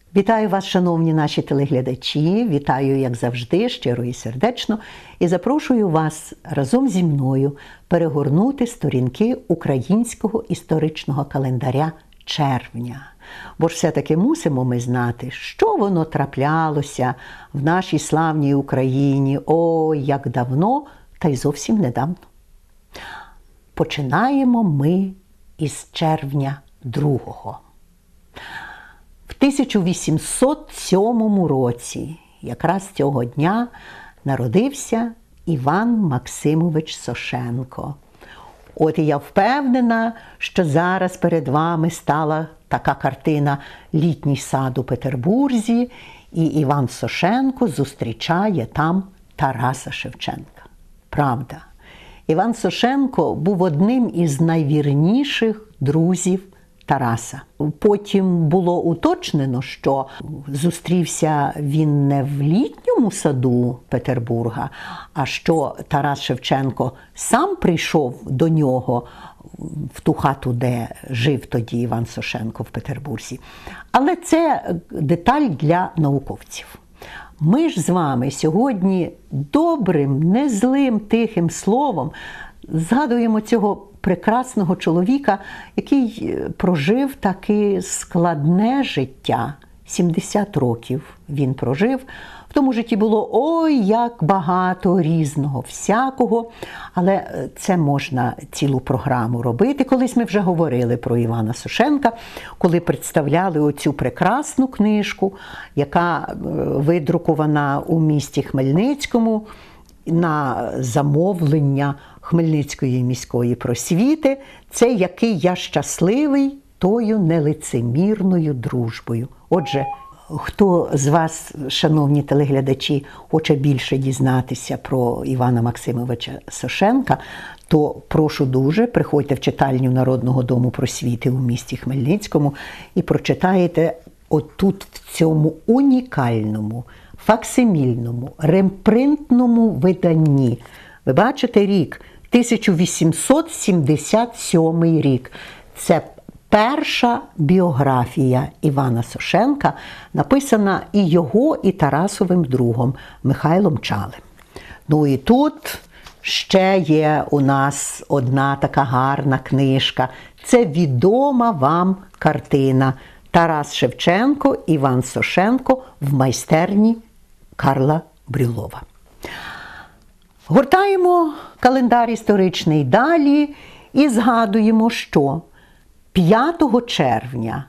Вітаю вас, шановні наші телеглядачі, вітаю, як завжди, щиро і сердечно, і запрошую вас разом зі мною перегорнути сторінки українського історичного календаря червня. Бо ж все-таки мусимо ми знати, що воно траплялося в нашій славній Україні, ой, як давно, та й зовсім недавно. Починаємо ми із червня 2-го. В 1807 році, якраз цього дня, народився Іван Максимович Сошенко. От і я впевнена, що зараз перед вами стала така картина «Літній сад у Петербурзі», і Іван Сошенко зустрічає там Тараса Шевченка. Правда, Іван Сошенко був одним із найвірніших друзів Тараса. Потім було уточнено, що зустрівся він не в літньому саду Петербурга, а що Тарас Шевченко сам прийшов до нього в ту хату, де жив тоді Іван Сошенко в Петербурзі. Але це деталь для науковців. Ми ж з вами сьогодні добрим, незлим, тихим словом згадуємо цього прекрасного чоловіка, який прожив таки складне життя. 70 років він прожив. В тому житті було ой, як багато різного, всякого. Але це можна цілу програму робити. Колись ми вже говорили про Івана Сошенка, коли представляли оцю прекрасну книжку, яка видрукована у місті Хмельницькому на замовлення Хмельницької міської просвіти. Це «Який я щасливий тою нелицемірною дружбою». Отже, хто з вас, шановні телеглядачі, хоче більше дізнатися про Івана Максимовича Сошенка, то прошу дуже, приходьте в читальню Народного дому просвіти у місті Хмельницькому і прочитаєте отут в цьому унікальному, факсимільному, ремпринтному виданні. Ви бачите рік? 1877 рік. Це перша біографія Івана Сошенка, написана і його, і Тарасовим другом Михайлом Чалим. Ну і тут ще є у нас одна така гарна книжка. Це відома вам картина «Тарас Шевченко, Іван Сошенко в майстерні Карла Брюлова». Гортаємо календар історичний далі і згадуємо, що 5 червня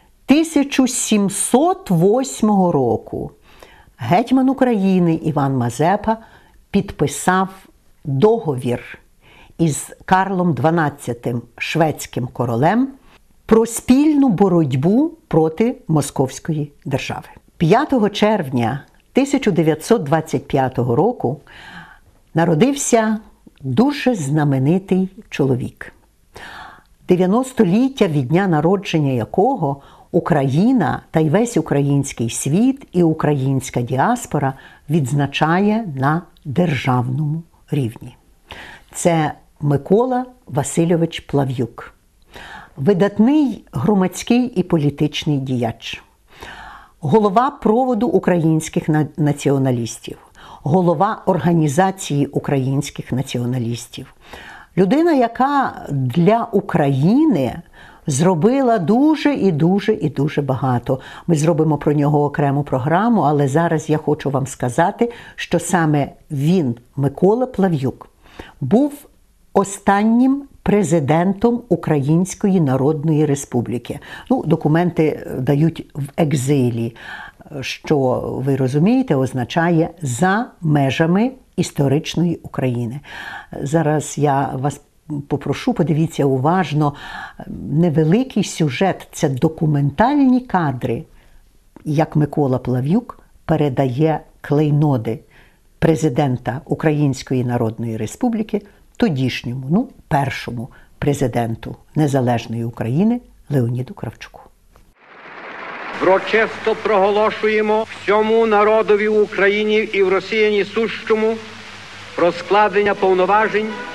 1708 року гетьман України Іван Мазепа підписав договір із Карлом XII шведським королем про спільну боротьбу проти Московської держави. 5 червня 1925 року народився дуже знаменитий чоловік, 90-ліття від дня народження якого Україна та й весь український світ і українська діаспора відзначає на державному рівні. Це Микола Васильович Плав'юк, видатний громадський і політичний діяч, голова проводу українських націоналістів, голова Організації українських націоналістів. Людина, яка для України зробила дуже і дуже багато. Ми зробимо про нього окрему програму, але зараз я хочу вам сказати, що саме він, Микола Плав'юк, був останнім президентом Української Народної Республіки. Ну, документи дають в екзилі, що, ви розумієте, означає «за межами історичної України». Зараз я вас попрошу, подивіться уважно, невеликий сюжет, це документальні кадри, як Микола Плав'юк передає клейноди президента Української Народної Республіки тодішньому, першому президенту Незалежної України Леоніду Кравчуку. Врочисто проголошуємо всьому народові в Україні і в Росії сущому про складення повноважень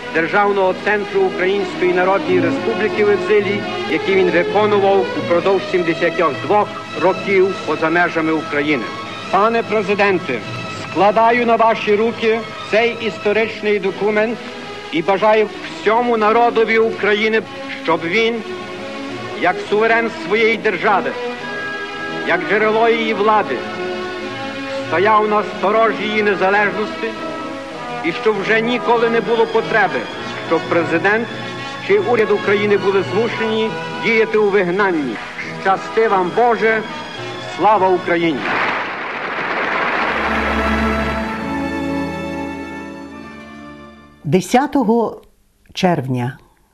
Державного центру Української Народної Республіки в екзилі, який він виконував упродовж 72 років поза межами України. Пане президенте, складаю на ваші руки цей історичний документ і бажаю всьому народові України, щоб він, як суверен своєї держави, як джерело її влади, стояв на сторожі її незалежності, і щоб вже ніколи не було потреби, щоб президент чи уряд України були змушені діяти у вигнанні. Щасти вам, Боже! Слава Україні! «10 червня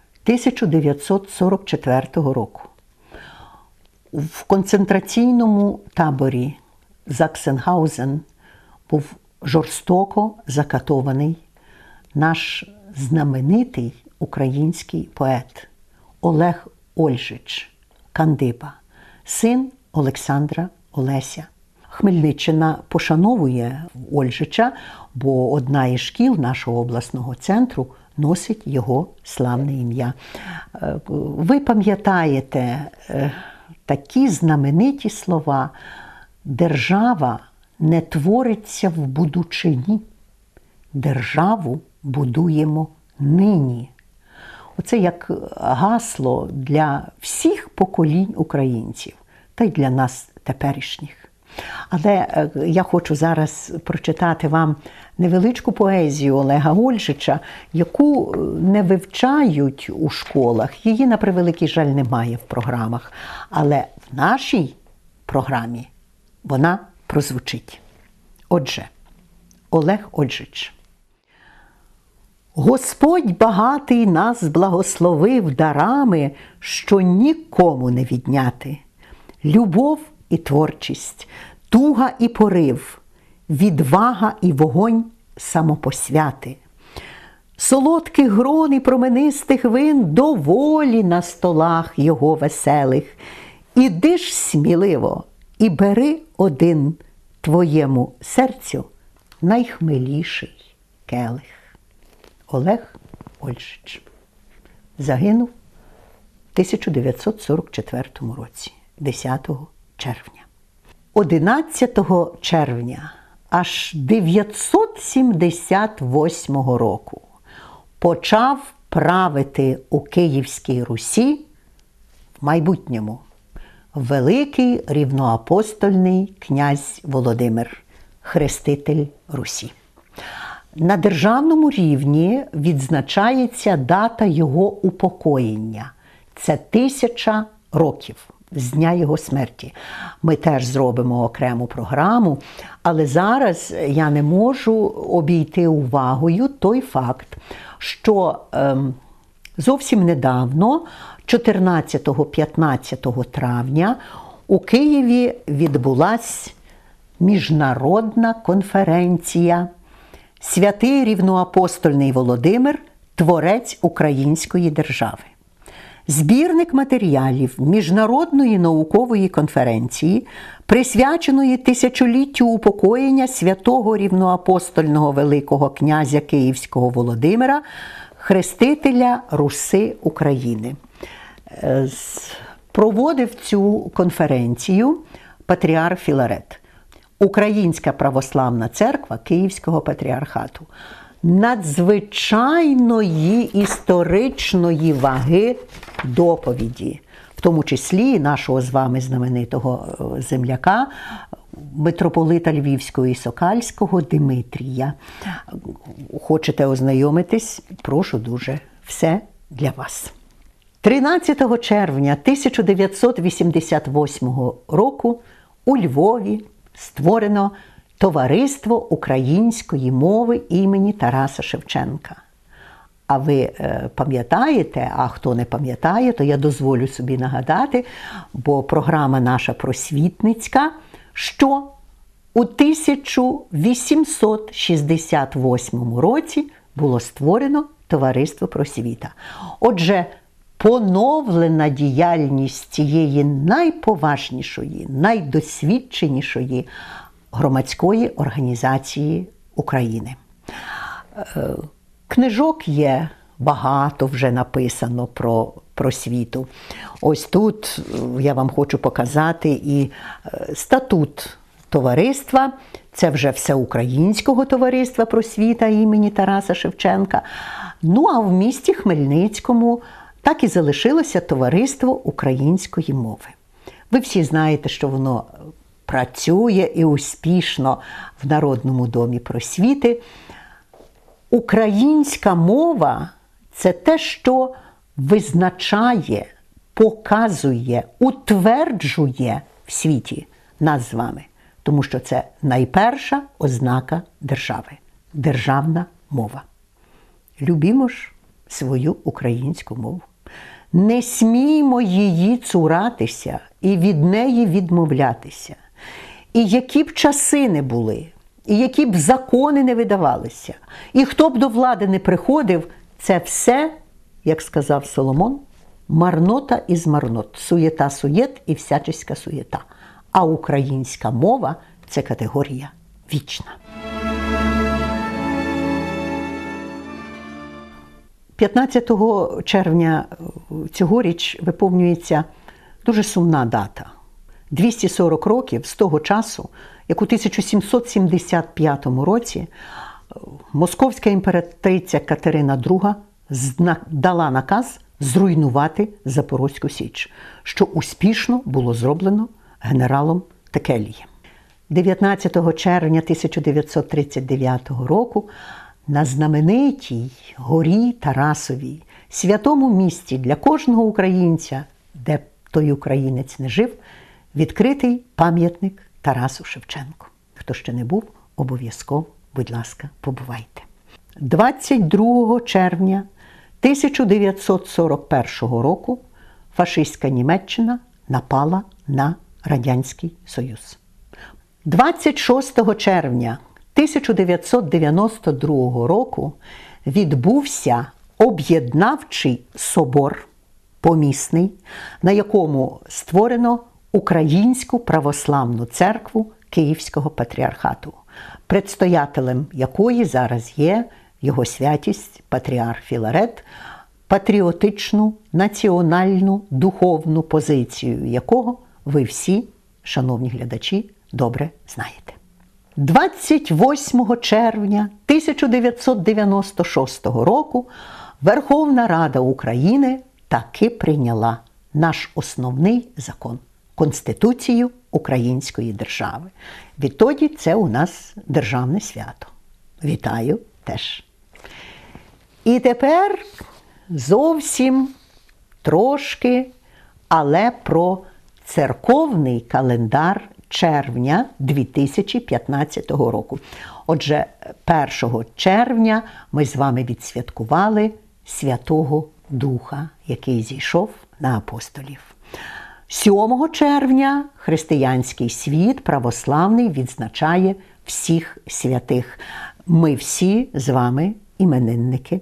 1944 року в концентраційному таборі Заксенгаузен був жорстоко закатований наш знаменитий український поет Олег Ольжич Кандиба, син Олександра Олеся. Хмельниччина пошановує Ольжича, бо одна із шкіл нашого обласного центру носить його славне ім'я. Ви пам'ятаєте такі знамениті слова: «Держава не твориться в будучині, державу будуємо нині». Оце як гасло для всіх поколінь українців, та й для нас теперішніх. Але я хочу зараз прочитати вам невеличку поезію Олега Ольжича, яку не вивчають у школах. Її, на превеликий жаль, немає в програмах. Але в нашій програмі вона прозвучить. Отже, Олег Ольжич. Господь багатий нас благословив дарами, що нікому не відняти. Любов і творчість, туга і порив, відвага і вогонь самопосвяти. Солодких грон і променистих вин доволі на столах його веселих. Іди ж сміливо і бери один твоєму серцю найхмеліший келих. Олег Ольжич загинув в 1944 році, 10 червня. 11 червня аж 978 року почав правити у Київській Русі в майбутньому великий рівноапостольний князь Володимир, хреститель Русі. На державному рівні відзначається дата його упокоєння. Це 1000 років з дня його смерті. Ми теж зробимо окрему програму, але зараз я не можу обійти увагою той факт, що зовсім недавно, 14-15 травня, у Києві відбулась міжнародна конференція «Святий рівноапостольний Володимир – творець української держави». Збірник матеріалів Міжнародної наукової конференції, присвяченої тисячоліттю упокоєння святого рівноапостольного Великого князя Київського Володимира, хрестителя Руси України. Проводив цю конференцію патріарх Філарет. Українська православна церква Київського патріархату. Надзвичайної історичної ваги доповіді, в тому числі нашого з вами знаменитого земляка, митрополита Львівського і Сокальського Димитрія. Хочете ознайомитись? Прошу дуже. Все для вас. 13 червня 1988 року у Львові створено Товариство української мови імені Тараса Шевченка. А ви пам'ятаєте, а хто не пам'ятає, то я дозволю собі нагадати, бо програма наша просвітницька, що у 1868 році було створено Товариство просвіта. Отже, поновлена діяльність цієї найповажнішої, найдосвідченішої громадської організації України. Книжок є багато вже написано про просвіту. Ось тут я вам хочу показати і статут товариства. Це вже Всеукраїнського товариства просвіта імені Тараса Шевченка. Ну, а в місті Хмельницькому так і залишилося Товариство української мови. Ви всі знаєте, що воно працює і успішно в Народному домі просвіти. Українська мова – це те, що визначає, показує, утверджує в світі нас з вами. Тому що це найперша ознака держави – державна мова. Любімо ж свою українську мову. Не сміймо її цуратися і від неї відмовлятися. І які б часи не були, і які б закони не видавалися, і хто б до влади не приходив, це все, як сказав Соломон, марнота із марнот, суєта-суєт і всячеська суєта. А українська мова – це категорія вічна. 15 червня цьогоріч виповнюється дуже сумна дата. 240 років з того часу, як у 1775 році московська імператриця Катерина II дала наказ зруйнувати Запорозьку Січ, що успішно було зроблено генералом Текелієм. 19 червня 1939 року на знаменитій горі Тарасовій, святому місті для кожного українця, де той українець не жив, відкритий пам'ятник Тарасу Шевченку. Хто ще не був, обов'язково, будь ласка, побувайте. 22 червня 1941 року фашистська Німеччина напала на Радянський Союз. 26 червня 1992 року відбувся об'єднавчий собор помісний, на якому створено Українську православну церкву Київського патріархату, предстоятелем якої зараз є його святість патріарх Філарет, патріотичну, національну, духовну позицію якого ви всі, шановні глядачі, добре знаєте. 28 червня 1996 року Верховна Рада України таки прийняла наш основний закон – Конституцію Української держави. Відтоді це у нас державне свято. Вітаю теж. І тепер зовсім трошки, але про церковний календар червня 2015 року. Отже, 1 червня ми з вами відсвяткували Святого Духа, який зійшов на апостолів. 7 червня християнський світ православний відзначає всіх святих. Ми всі з вами іменинники.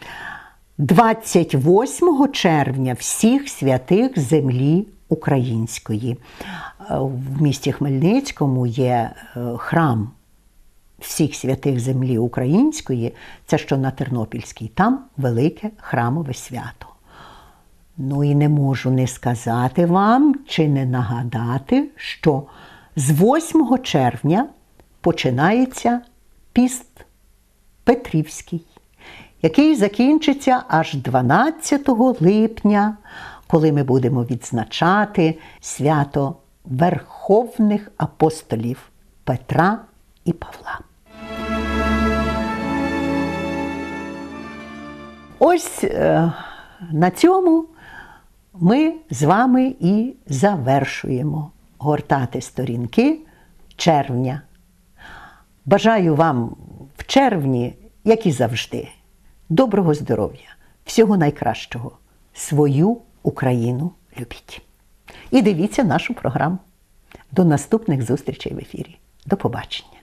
28 червня всіх святих землі української. В місті Хмельницькому є храм всіх святих землі української, це що на Тернопільській, там велике храмове свято. Ну і не можу не сказати вам, чи не нагадати, що з 8 червня починається піст Петрівський, який закінчиться аж 12 липня, коли ми будемо відзначати свято Верховних апостолів Петра і Павла. Ось на цьому ми з вами і завершуємо гортати сторінки червня. Бажаю вам в червні, як і завжди, доброго здоров'я, всього найкращого. Свою Україну любіть. І дивіться нашу програму. До наступних зустрічей в ефірі. До побачення.